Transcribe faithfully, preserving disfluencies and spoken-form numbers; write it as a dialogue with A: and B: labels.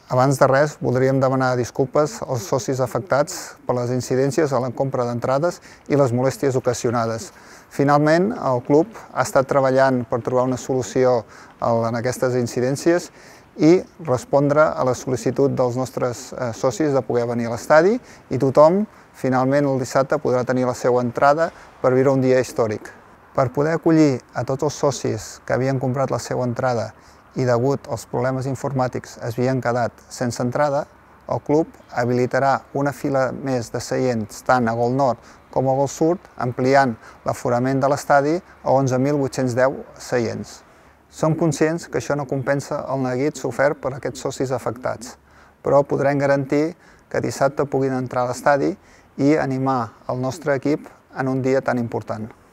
A: Abans de res, voldríem demanar disculpes als socis afectats per les incidències a la compra d'entrades i les molèsties ocasionades. Finalment, el club ha estat treballant per trobar una solució en aquestes incidències i respondre a la sol·licitud dels nostres socis de poder venir a l'estadi i tothom, finalment, el dissabte podrà tenir la seva entrada per viure un dia històric. Per poder acollir a tots els socis que havien comprat la seva entrada i degut als problemes informàtics es havien quedat sense entrada, el club habilitarà una fila més de seients tant a Gol Nord com a Gol Sud, ampliant l'aforament de l'estadi a onze mil vuit-cents deu seients. Som conscients que això no compensa el neguit sofert per aquests socis afectats, però podrem garantir que dissabte puguin entrar a l'estadi i animar el nostre equip en un dia tan important.